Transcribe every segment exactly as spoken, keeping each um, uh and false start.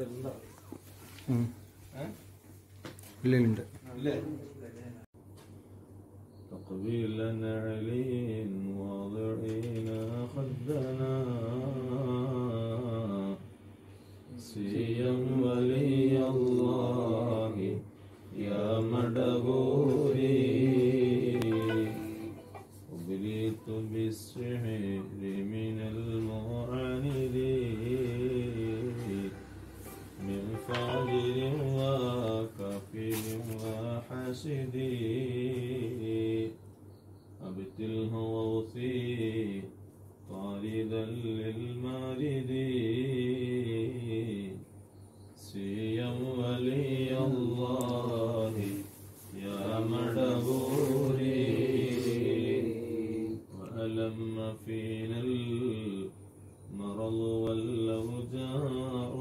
تقبيلا علي واضعين خدنا سيا ولي الله يا مدبوري أبليت بالسحر من المعاند من فاجر وكافر وحاسد أبتله ووصي طاردا للمارد سيا ولي الله يا مدبوري وألم فينا المرض والأوجاع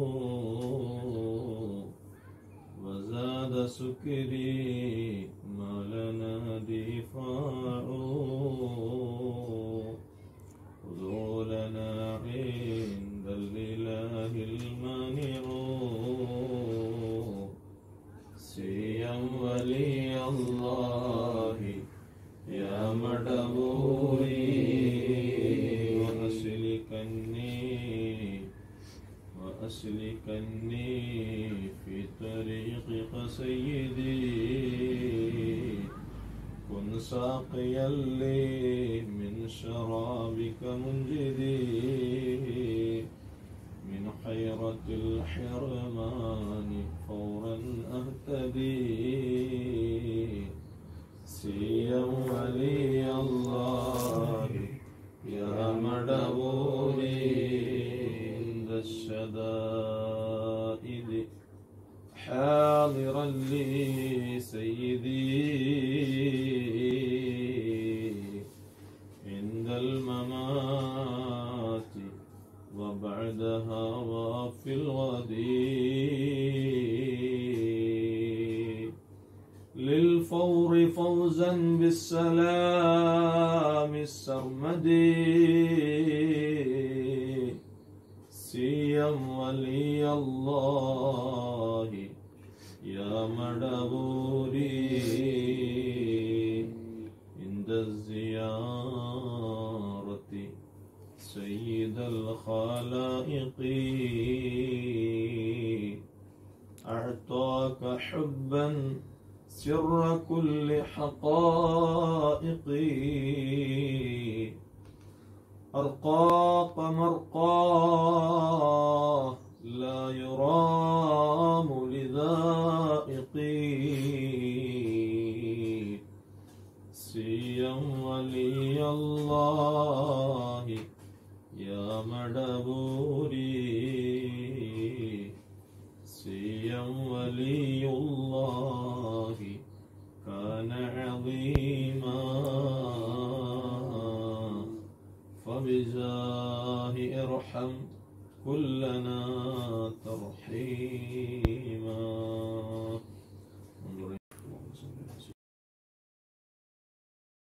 وزاد سكري ما لنا دفاع خذوا لنا عند الإله المانع سيا ولي الله يا مدبوري وأسلكني وأسلكني في طريقك سيدي كن ساقيا لي من شرابك منجدي من حيرة الحرمان فورا أهتدي سيا ولي الله يا مدبوري عند الشدائد حاضرا لي سيدي عند الممات وبعدها وفي الغد للفور فوزا بالسلام السرمدي سيا ولي الله يا مدبوري عند الزيارة سيد الخلائق أعطاك حبا سر كل حقائق أرقاق مرقاه لا يرام لذائقي سيا ولي الله يا مدبوري سيا ولي الله كان عظيما فبجاه ارحم كلنا ترحيما.